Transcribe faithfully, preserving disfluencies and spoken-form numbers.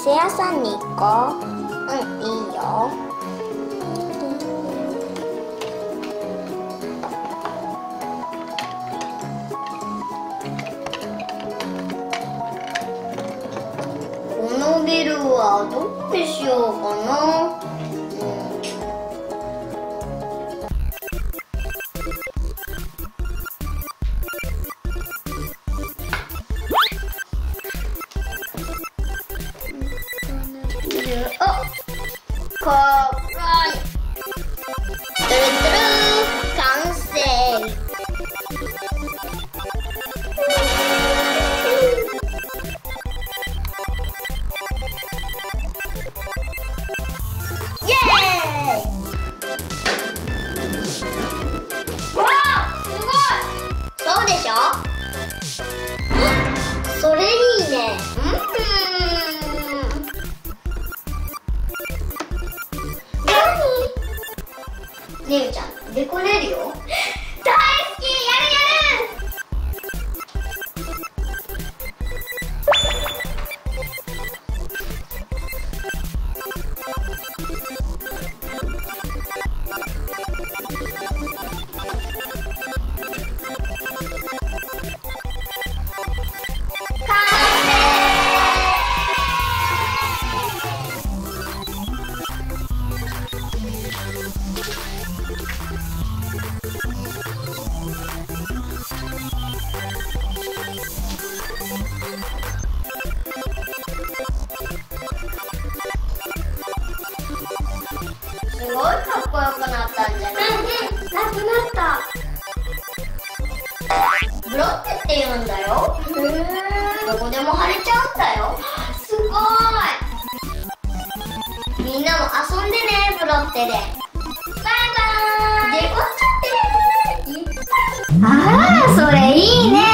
店屋さんに行こう。うん、いいよ。このビルはどうしようかな。こーらいトゥルトゥル完成。イエーイ。わあ、すごい。そうでしょ。それいいね。ねえちゃん、デコれるよ。大好き、やるやる。すごいかっこよくなったんじゃない？うんうん、なくなった。ブロックって言うんだよ。へえ。どこでも貼れちゃうんだよ。すごい。みんなも遊んでね、ブロッテで。バイバーイ。デコっちゃってる。いっぱい。ああ、それいいね。